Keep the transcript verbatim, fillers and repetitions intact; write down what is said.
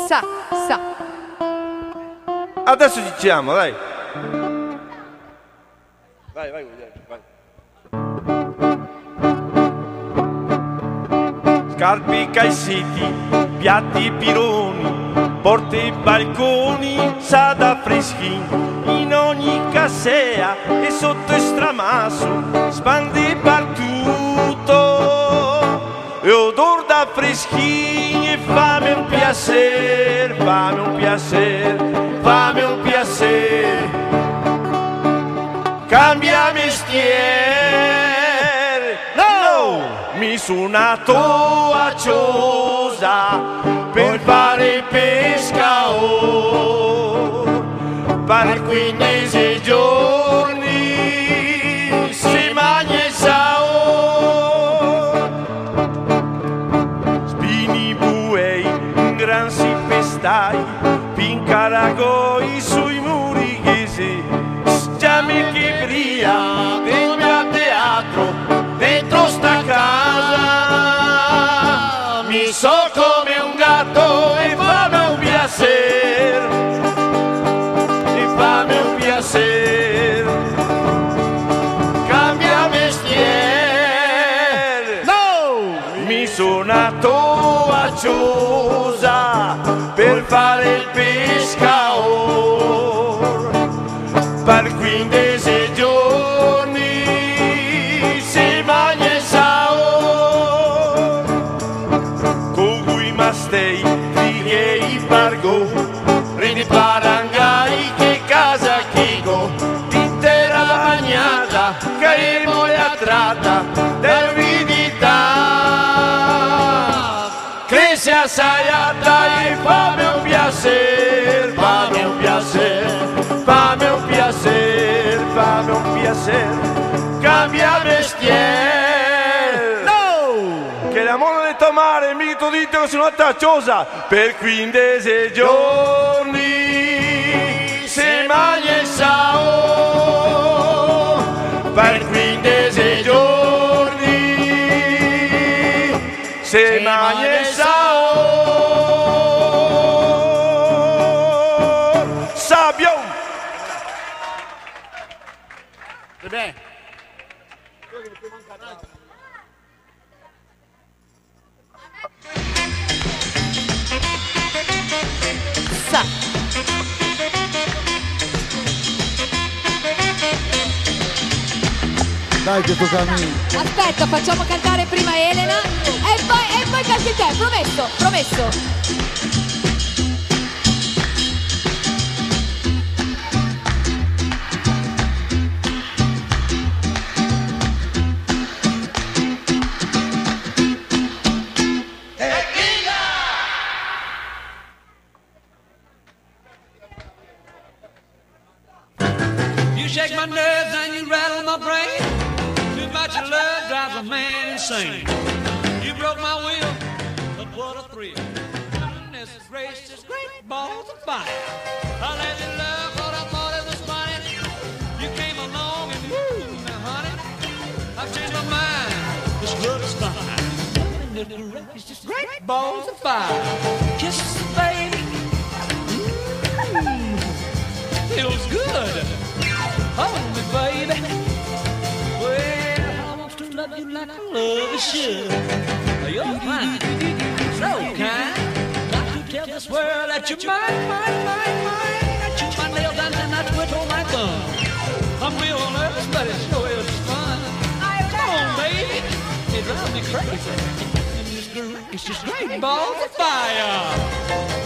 sa, sa. Adesso diciamo, dai. Vai, vai, vai. Scarpe, calzetti, piatti e pironi, porte e balconi, sa da freschi, in ogni casea e sotto è stramasso, spande partutto, e odor da freschini e fame un piacere, fame un piacere, fame un piacere, cambia mestiere, no! Mi suonato a Ciosa per fare pesca, oh, per quindici giorni si mangia il sao, spini buei, un gran si pestai, pincaragoi sui muri che si chiami che bria, venga a teatro dentro sta casa, mi so come un gatto e fammi un piacere, e fammi un piacere, cambia mestiere, no! Mi sono nato a Ciosa per fare il pescatore, per quindici giorni si mangia il sao, con cui mastei, figlie i pargo, ridi parangai che casa chigo, intera bagnata, che è moglia tratta, dell'umidità, cresce assaiata e fammi un piacere, fammi un piacere, fammi un piacere, fammi un piacere, cambia mestiere, no! Che l'amore di tomare, mito dito che sono attaccciosa, per quindici giorni si mangia il sao, per quindici giorni si mangia il sao. Bene. Sa. Dai che tocca a me. Aspetta, facciamo cantare prima Elena e poi, e poi canti te, promesso, promesso. You shake my nerves and you rattle my brain. Too much of love drives a man insane. You broke my will, but what a thrill. Goodness gracious, great balls of fire. I let you love what I thought it was funny. You came along and woo, now honey, I've changed my mind. This love is fine. Goodness gracious, great balls of fire. Kisses, baby. Mmm, feels good. Hold me, baby. Well, I want to love you like I love you should. You're fine, so kind. Got to tell this world that you're mine, mine, mine, mine. I chew my nails and then I twiddle my thumb. I'm real nervous, but it sure is fun. Come on, baby. It drives me crazy. And this girl is just great balls of fire.